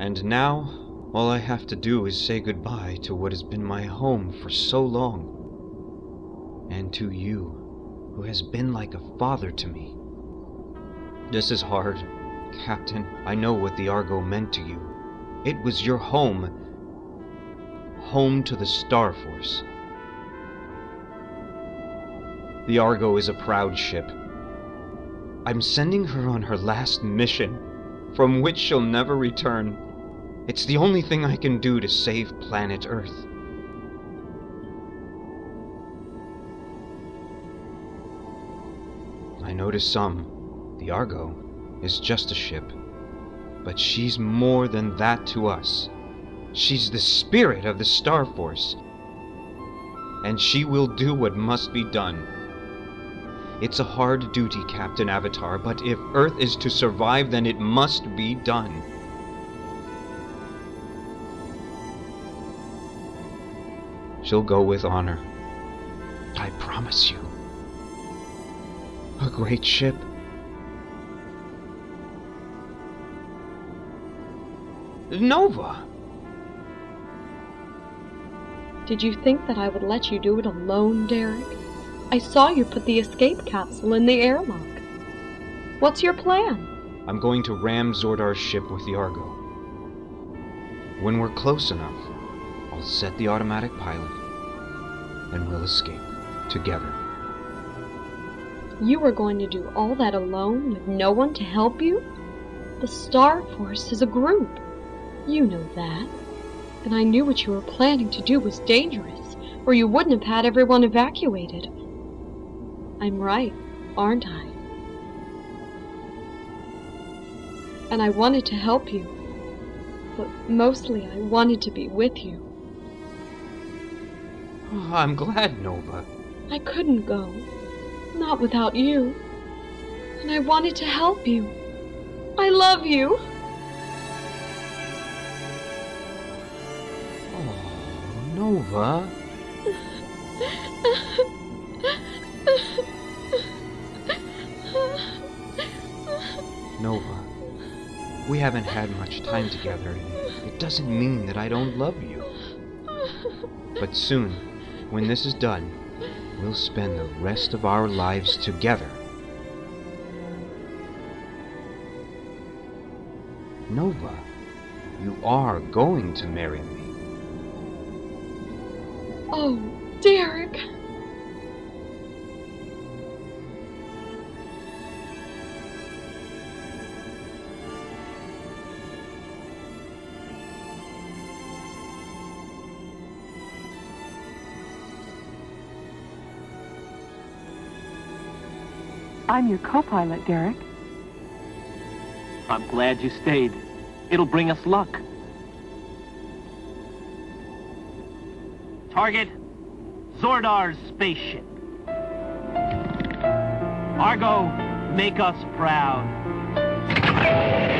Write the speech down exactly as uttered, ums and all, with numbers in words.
And now, all I have to do is say goodbye to what has been my home for so long. And to you, who has been like a father to me. This is hard, Captain. I know what the Argo meant to you. It was your home. Home to the Star Force. The Argo is a proud ship. I'm sending her on her last mission, from which she'll never return. It's the only thing I can do to save planet Earth. I know to some, the Argo is just a ship, but she's more than that to us. She's the spirit of the Star Force, and she will do what must be done. It's a hard duty, Captain Avatar, but if Earth is to survive, then it must be done. She'll go with honor. I promise you. A great ship. Nova! Did you think that I would let you do it alone, Derek? I saw you put the escape capsule in the airlock. What's your plan? I'm going to ram Zordar's ship with the Argo. When we're close enough, I'll set the automatic pilot, and we'll escape together. You were going to do all that alone with no one to help you? The Star Force is a group. You know that. And I knew what you were planning to do was dangerous, or you wouldn't have had everyone evacuated. I'm right, aren't I? And I wanted to help you, but mostly I wanted to be with you. Oh, I'm glad, Nova. I couldn't go, not without you. And I wanted to help you. I love you. Oh, Nova. Nova, we haven't had much time together, and it doesn't mean that I don't love you. But soon, when this is done, we'll spend the rest of our lives together. Nova, you are going to marry me. Oh, Derek! I'm your co-pilot, Derek. I'm glad you stayed. It'll bring us luck. Target, Zordar's spaceship. Argo, make us proud.